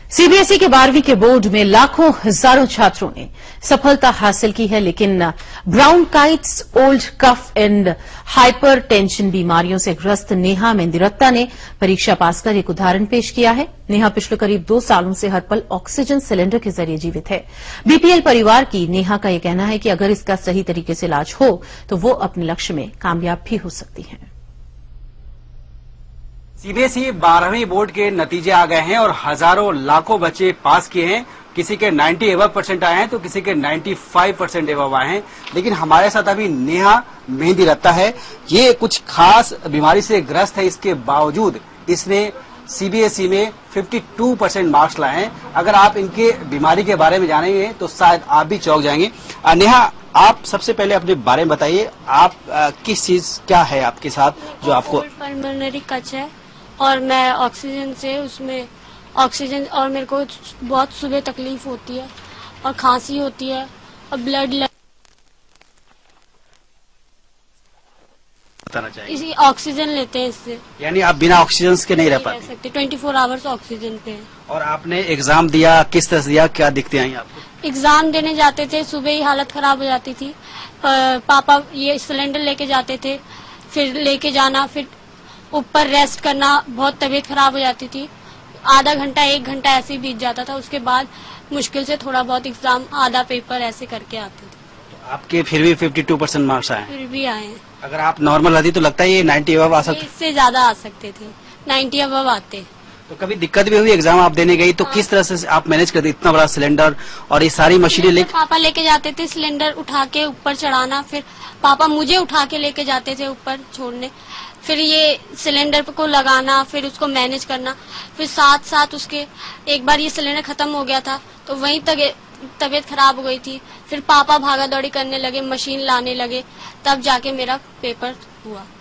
CBSE के 12वीं के बोर्ड में लाखों हजारों छात्रों ने सफलता हासिल की है, लेकिन bronchitis, old cough and hypertension बीमारियों से ग्रस्त नेहा मेंदिरत्ता ने परीक्षा पास कर एक उदाहरण पेश किया है। नेहा पिछले करीब 2 सालों से हर पल ऑक्सीजन सिलेंडर के जरिए जीवित है। बीपीएल परिवार की नेहा का यह कहना है कि अगर इसका सही तरीके से इलाज हो तो वो अपने लक्ष्य में कामयाब भी हो सकती है। सीबीएसई 12वीं बोर्ड के नतीजे आ गए हैं और हजारों लाखों बच्चे पास किए हैं। किसी के 90% आए हैं तो किसी के 95% एबव आए हैं। लेकिन हमारे साथ अभी नेहा मेंदिरत्ता है। ये कुछ खास बीमारी से ग्रस्त है, इसके बावजूद इसने सीबीएसई में 52% मार्क्स लाए हैं। अगर आप इनके बीमारी के बारे में जानेंगे तो शायद आप भी चौंक जाएंगे। नेहा, आप सबसे पहले अपने बारे में बताइए, आप किस चीज क्या है आपके साथ जो आपको? पल्मोनरी कच है और मैं ऑक्सीजन से उसमें ऑक्सीजन और मेरे को बहुत सुबह तकलीफ होती है और खांसी होती है और ब्लड बताना चाहिए। इसी ऑक्सीजन लेते हैं इससे, यानी आप बिना ऑक्सीजन के नहीं रह पाते? 24 आवर्स ऑक्सीजन पे है। और आपने एग्जाम दिया, किस तरह से दिया, क्या दिक्कतें आई आपको? एग्जाम देने जाते थे, सुबह ही हालत खराब हो जाती थी। पापा ये सिलेंडर लेके जाते थे, फिर लेके जाना, फिर ऊपर रेस्ट करना, बहुत तबीयत खराब हो जाती थी। आधा घंटा 1 घंटा ऐसे ही बीत जाता था। उसके बाद मुश्किल से थोड़ा बहुत एग्जाम, आधा पेपर ऐसे करके आते थे। तो आपके फिर भी 52% मार्क्स आए? फिर भी आए। अगर आप नॉर्मल रहती तो लगता है ये 90 अबव आ सकते? इससे ज्यादा आ सकते थे, 90 अबव आते। तो कभी दिक्कत भी हुई एग्जाम आप देने गई तो किस तरह से आप मैनेज करते? इतना बड़ा सिलेंडर और ये सारी मशीनें लेके? पापा लेके जाते थे, सिलेंडर उठा के ऊपर चढ़ाना, फिर पापा मुझे उठा के लेके जाते थे ऊपर छोड़ने, फिर ये सिलेंडर को लगाना, फिर उसको मैनेज करना, फिर साथ साथ उसके एक बार ये सिलेंडर खत्म हो गया था तो वहीं तबीयत खराब हो गई थी। फिर पापा भागा दौड़ी करने लगे, मशीन लाने लगे, तब जाके मेरा पेपर हुआ।